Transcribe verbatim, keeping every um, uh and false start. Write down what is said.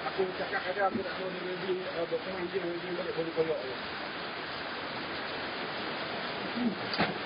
aku cakap ada aku nak suruh dia welding, uh, botol welding, welding balik boleh koyok je.